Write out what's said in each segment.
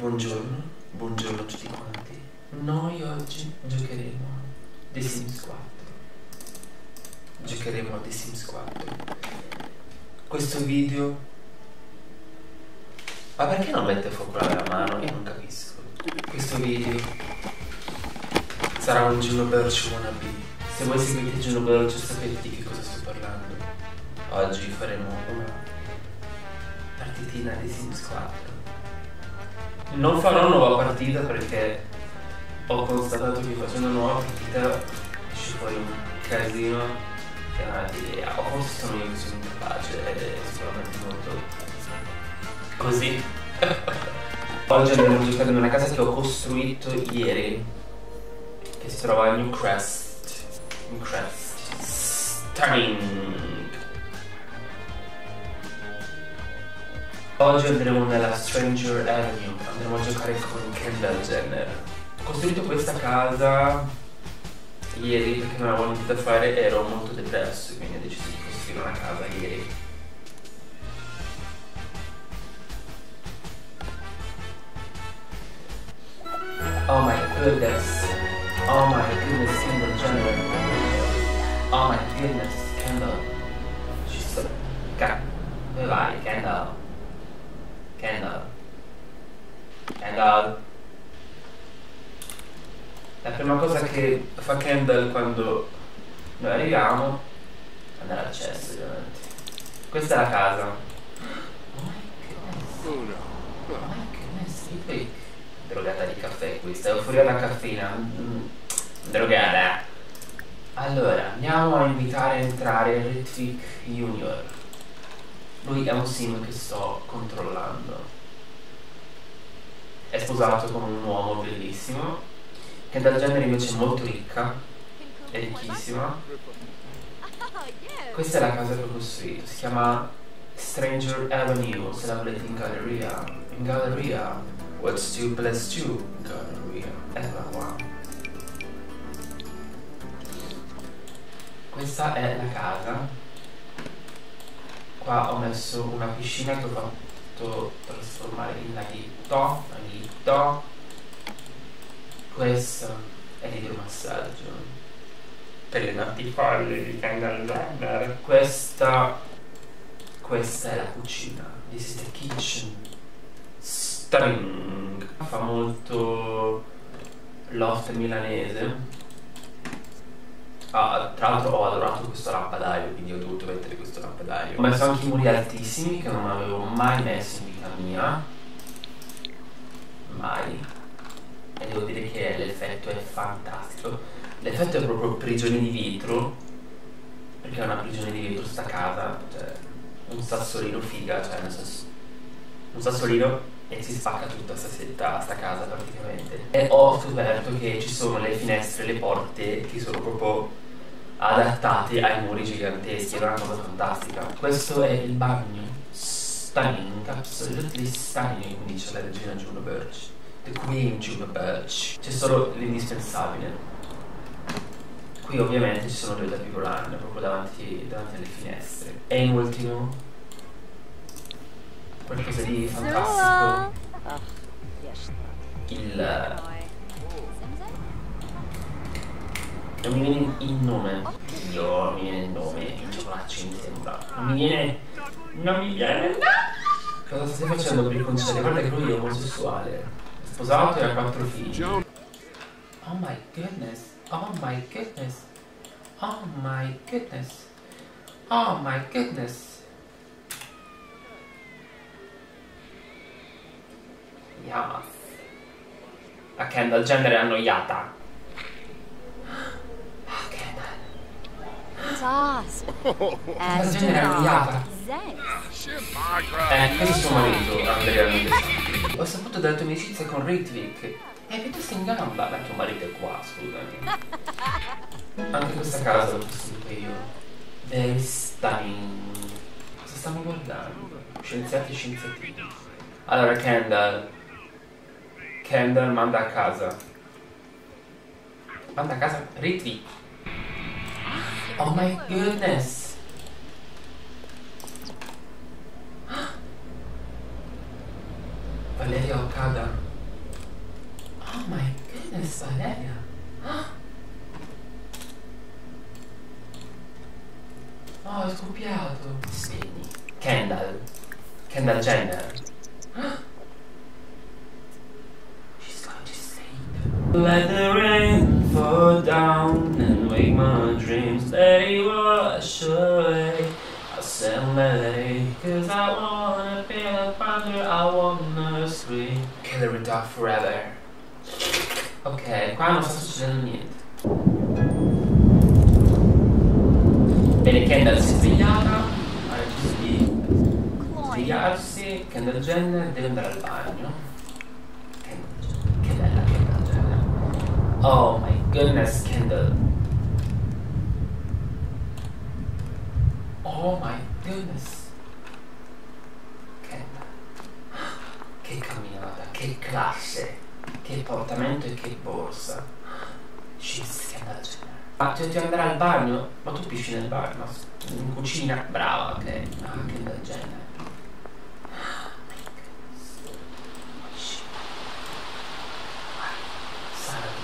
Buongiorno, buongiorno a tutti quanti. Noi oggi giocheremo The Sims 4. Giocheremo a The Sims 4. Questo video... Ma perché non mette focolare la mano? Io non capisco. Questo video sarà un Juno Birch wannabe. Se voi seguite Juno Birch sapete di che cosa sto parlando. Oggi faremo una partitina di Sims 4. Non farò una nuova partita perché ho constatato che facendo una nuova partita esce fuori un casino che non è idea. O forse sono io che sono incapace ed è sicuramente molto così. Oggi andiamo a giocare in una casa che ho costruito ieri, che si trova a Newcrest. Stunning. Oggi andremo nella Stranger Avenue, andremo a giocare con Kendall Jenner. Ho costruito questa casa ieri perché non avevo niente da fare, ero molto depresso, quindi ho deciso di costruire una casa ieri. Oh my goodness. Oh my goodness, Kendall Jenner. Oh my goodness, Kendall. She's so... Dove vai, Kendall? Kendall. La prima cosa che fa Kendall quando noi arriviamo è andare al cesso, ovviamente. Questa è la casa. Oh my goodness, qui drogata di caffè questa, euforia da caffeina. Drogata. Allora, andiamo a invitare a entrare Ritwik Junior. Lui è un sim che sto controllando. È sposato con un uomo bellissimo. Kendall Jenner invece è molto ricca. È ricchissima. Questa è la casa che ho costruito. Si chiama Stranger Avenue. Se la volete in galleria. In galleria. What's 2 plus 2? In galleria. Eccola qua. Questa è la casa. Qua ho messo una piscina che ho fatto trasformare in laghetto. Questo è l'idromassaggio per le natifalle di Kendall Jenner. Questa è la cucina. This is the kitchen. Stunning. Fa molto loft milanese. Ah, tra l'altro ho adorato questo lampadario, quindi ho dovuto mettere questo lampadario. Ho messo anche i muri altissimi che non avevo mai messo in vita mia. Mai. E devo dire che l'effetto è fantastico. L'effetto è proprio prigione di vetro. Perché è una prigione di vetro sta casa. Cioè, un sassolino figa, cioè nel senso, un sassolino e si spacca tutta sta casa praticamente. E ho scoperto che ci sono le finestre e le porte che sono proprio adattate ai muri giganteschi. È una cosa fantastica. Questo è il bagno. Stunning, absolutely stunning, come dice la regina Juno Birch. The Queen Juno Birch. C'è solo l'indispensabile. Qui ovviamente ci sono due tapis volanti proprio davanti alle finestre. E in ultimo qualcosa di fantastico. Non mi viene il nome. Non mi viene il nome. Il cioccolaccio mi sembra. Non mi viene. Cosa stai facendo per riconciliare? Guarda che lui è omosessuale. È sposato e ha 4 figli. Oh my goodness. Oh my goodness. Oh my goodness. Oh my goodness. Yes. La Kendall Jenner è annoiata. Kendall Jenner è annoiata. Questo è suo marito, Andrea. Ho saputo della tua amicizia con Ritwik. È piuttosto in gamba. Ma tuo marito è qua, scusami. Anche questa casa l'ho costruita io. Very stunning. Cosa stiamo guardando? Scienziati e scienziatini. Allora, Kendall manda a casa. Manda a casa Ritwik. Oh my goodness. Valeria Okada. Ne sta Valeria? Oh, è scoppiato. Spegni. Kendall. Kendall Jenner. She's going to sleep. Let the rain fall down and wake my dreams. They wash away. I said melody, cause I wanna be a thunder, I wanna scream. Kill it dog forever. Ok, qua non sta succedendo niente. Bene, Kendall si è svegliata. Adesso di svegliarsi. Kendall Jenner deve andare al bagno. Che bella Kendall Jenner. Oh my goodness, Kendall. Oh my goodness. Kendall. Che camminata, che classe, che portamento e che borsa. She's Kendall Jenner. Ma ti devi andare al bagno? Ma tu pisci nel bagno? In cucina? Brava, ok. Ah, Kendall Jenner. Oh my goodness. Sara di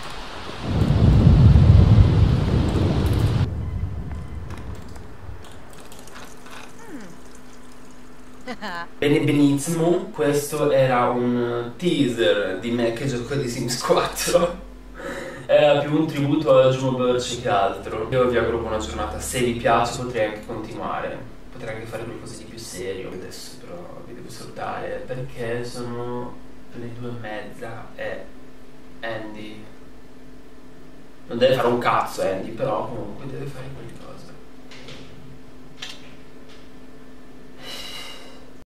Bene, benissimo, questo era un teaser di me che gioco di Sims 4. Era più un tributo a Juno Birch che altro. Io vi auguro buona giornata, se vi piace potrei anche continuare, potrei anche fare qualcosa di più serio. Adesso però vi devo salutare perché sono le 2:30 e Andy non deve fare un cazzo, Andy, però comunque deve fare qualcosa.